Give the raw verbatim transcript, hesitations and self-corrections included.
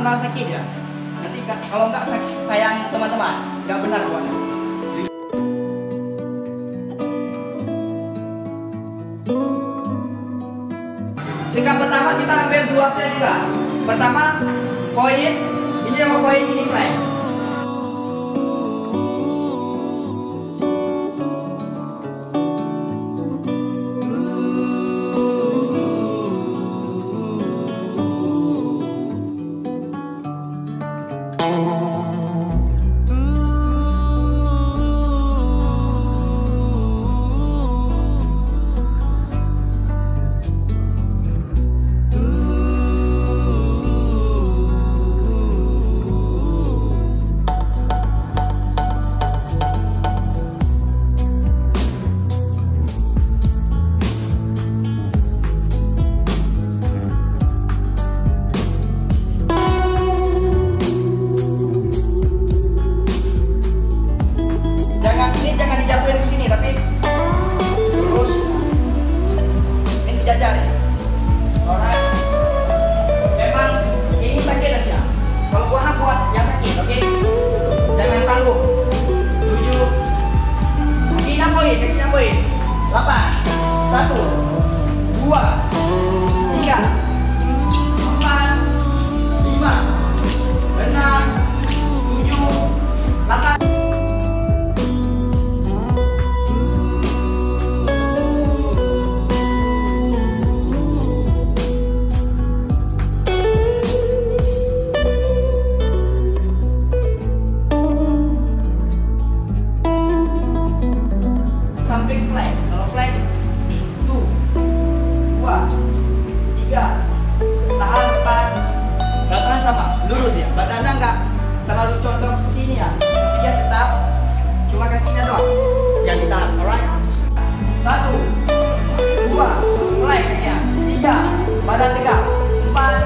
benar sakit ya. Nanti kalau nggak sayang teman-teman, nggak benar buatnya. Sikap pertama kita ambil dua set juga. Pertama koin, ini sama koin ini fly. Satu, dua, tiga, empat, lima, enam, tujuh, delapan. Samping flag, kalau flag itu dua, tiga, tahan empat, nggak tahan sama, lurus ya, badannya nggak terlalu condong seperti ini ya, tapi dia tetap cuma kakinya doang yang ditahan, alright? Satu, dua, flag kakinya, tiga, badan tegak, empat.